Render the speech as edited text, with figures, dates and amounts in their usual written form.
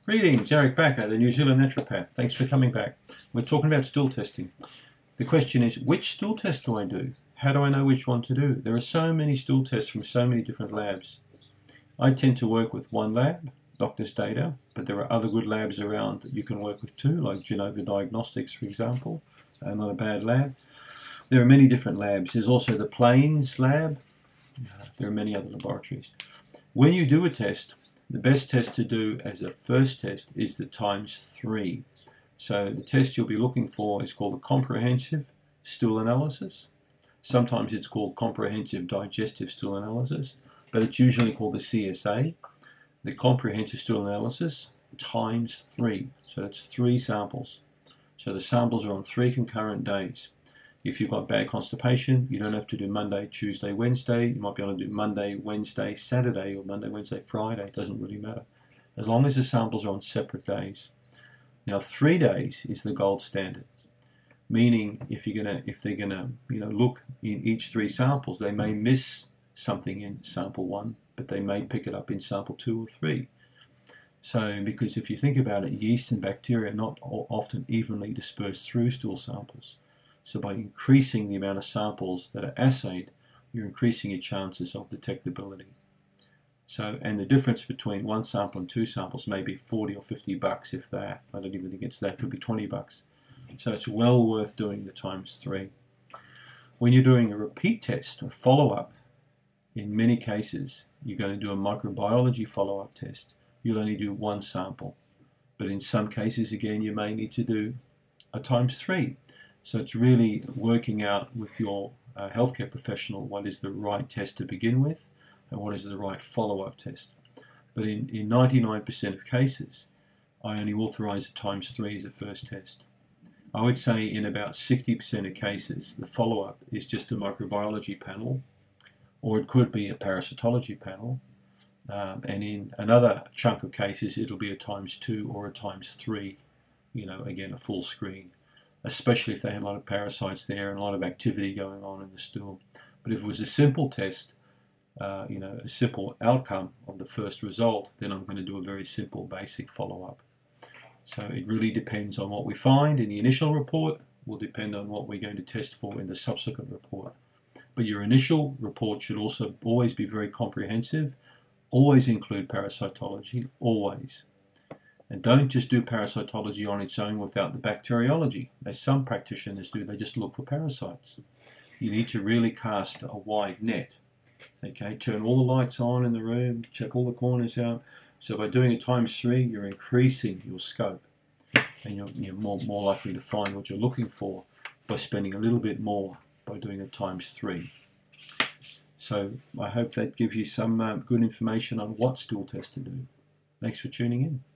Greetings, Eric Bakker, the New Zealand naturopath. Thanks for coming back. We're talking about stool testing. The question is, which stool test do I do? How do I know which one to do? There are so many stool tests from so many different labs. I tend to work with one lab, doctor's data, but there are other good labs around that you can work with too, like Genova Diagnostics, for example. Not a bad lab. There are many different labs. There's also the Plains lab. There are many other laboratories. When you do a test, the best test to do as a first test is the ×3. So the test you'll be looking for is called the Comprehensive Stool Analysis. Sometimes it's called Comprehensive Digestive Stool Analysis, but it's usually called the CSA, the Comprehensive Stool Analysis ×3. So that's 3 samples. So the samples are on 3 concurrent days. If you've got bad constipation, you don't have to do Monday, Tuesday, Wednesday. You might be able to do Monday, Wednesday, Saturday, or Monday, Wednesday, Friday. It doesn't really matter, as long as the samples are on separate days. Now, 3 days is the gold standard, meaning if they're gonna look in each 3 samples, they may miss something in sample 1, but they may pick it up in sample 2 or 3. So, because if you think about it, yeast and bacteria are not often evenly dispersed through stool samples. So by increasing the amount of samples that are assayed, you're increasing your chances of detectability. So, and the difference between 1 sample and 2 samples may be 40 or 50 bucks, if that. I don't even think it's that. It could be 20 bucks. So it's well worth doing the ×3. When you're doing a repeat test or follow-up, in many cases, you're going to do a microbiology follow-up test. You'll only do 1 sample. But in some cases, again, you may need to do a ×3. So it's really working out with your healthcare professional what is the right test to begin with and what is the right follow-up test. But in 99% of cases, I only authorize a ×3 as a first test. I would say in about 60% of cases, the follow-up is just a microbiology panel, or it could be a parasitology panel. And in another chunk of cases, it'll be a ×2 or a ×3, again, a full screen, especially if they have a lot of parasites there and a lot of activity going on in the stool. But if it was a simple test, a simple outcome of the first result, then I'm going to do a very simple basic follow-up. So it really depends on what we find in the initial report, will depend on what we're going to test for in the subsequent report. But your initial report should also always be very comprehensive, always include parasitology, always. And don't just do parasitology on its own without the bacteriology, as some practitioners do. They just look for parasites. You need to really cast a wide net. Okay, turn all the lights on in the room, check all the corners out. So by doing a ×3, you're increasing your scope, and you're more likely to find what you're looking for by spending a little bit more by doing a ×3. So I hope that gives you some good information on what stool test to do. Thanks for tuning in.